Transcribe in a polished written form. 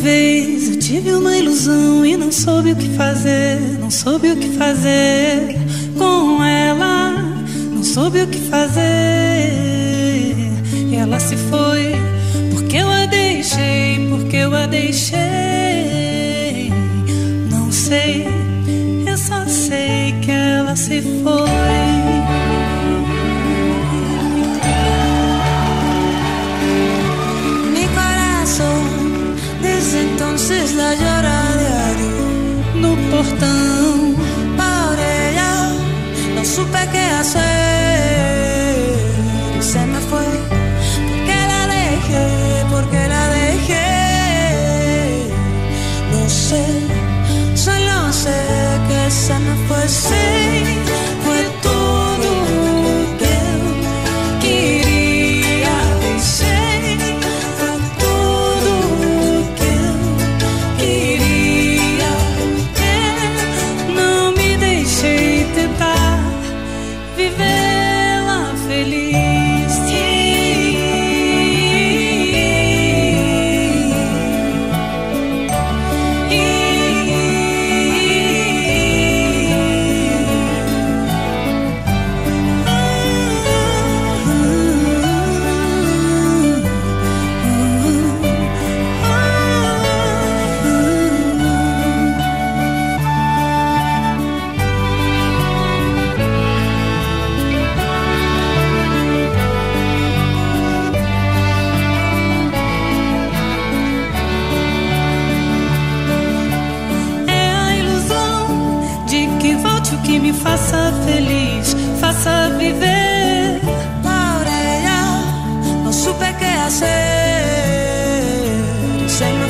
vez eu tive uma ilusão e não soube o que fazer, não soube o que fazer com ela, não soube o que fazer. E ela se foi porque eu a deixei, porque eu a deixei. Não sei, eu só sei que ela se foi. Entonces la llora diario no portão. Por ella no supe qué hacer y se me fue porque la dejé, porque la dejé. No sé, solo sé que se me fue, sí, fue todo que quería decir. Vivê-la feliz. Que me faça feliz, faça viver. Por ella no supe qué hacer, se me